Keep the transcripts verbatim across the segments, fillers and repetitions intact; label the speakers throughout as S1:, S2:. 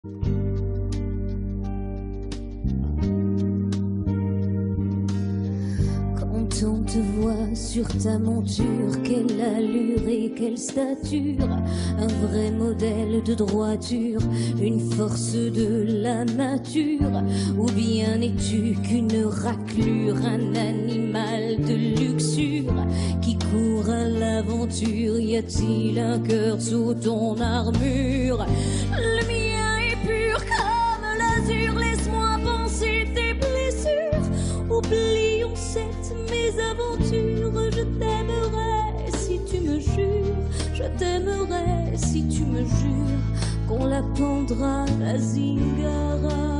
S1: Quand on te voit sur ta monture, quelle allure et quelle stature, un vrai modèle de droiture, une force de la nature, ou bien es-tu qu'une raclure, un animal de luxure qui court à l'aventure? Y a-t-il un cœur sous ton armure? Le mien est pur comme l'azur, laisse-moi penser tes blessures. Oublions cette mésaventure, je t'aimerais si tu me jures, je t'aimerais si tu me jures qu'on la pendra à Zingara.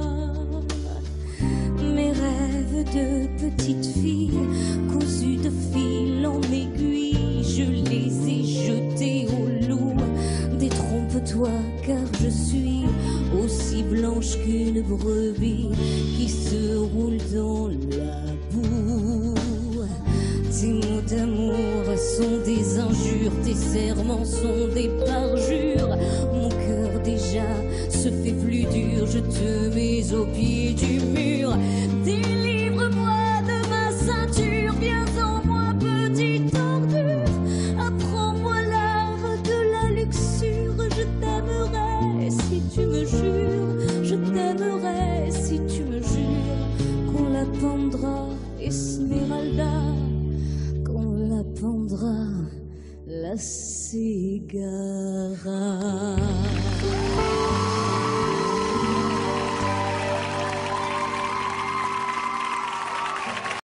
S1: Mes rêves de petite fille, cousus de fil en aiguille, je les ai jetés au loup. Détrompe-toi car je suis aussi blanche qu'une brebis qui se roule dans la boue. Tes mots d'amour sont des injures, tes serments sont des parjures. Mon cœur déjà se fait plus dur, je te mets au pied du mur. Délivre-moi de ma ceinture, viens en moi petite ordure. Apprends-moi l'art de la luxure, je t'aimerais si tu me jures, je t'aimerais si tu me jures qu'on la pendra Esmeralda, qu'on la pendra la Cigara.